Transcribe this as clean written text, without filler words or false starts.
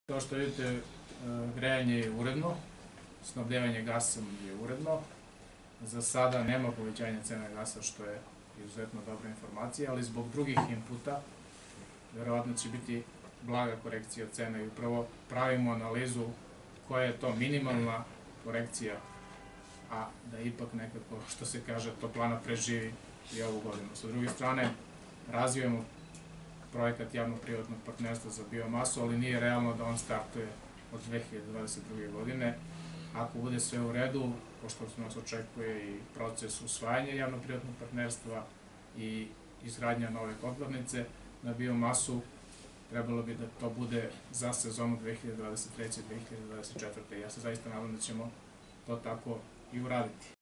Kao što vidite, grejanje je uredno, snabdevanje gasom je uredno. Za sada nema povećanja cena gasa, što je izuzetno dobra informacija, ali zbog drugih inputa verovatno će biti blaga korekcija cena i upravo pravimo analizu koja je to minimalna korekcija, a da ipak nekako, što se kaže, toplana preživi i ovu godinu. Sa druge strane, razvijamo projekat javno-privatnog partnerstva za biomasu, ali nije realno da on startuje od 2022. godine. Ako bude sve u redu, pošto nas očekuje i proces usvajanja javno-privatnog partnerstva i izgradnja nove kotlarnice na biomasu, trebalo bi da to bude za sezonu 2023. 2024. Ja se zaista nadam da ćemo to tako i uraditi.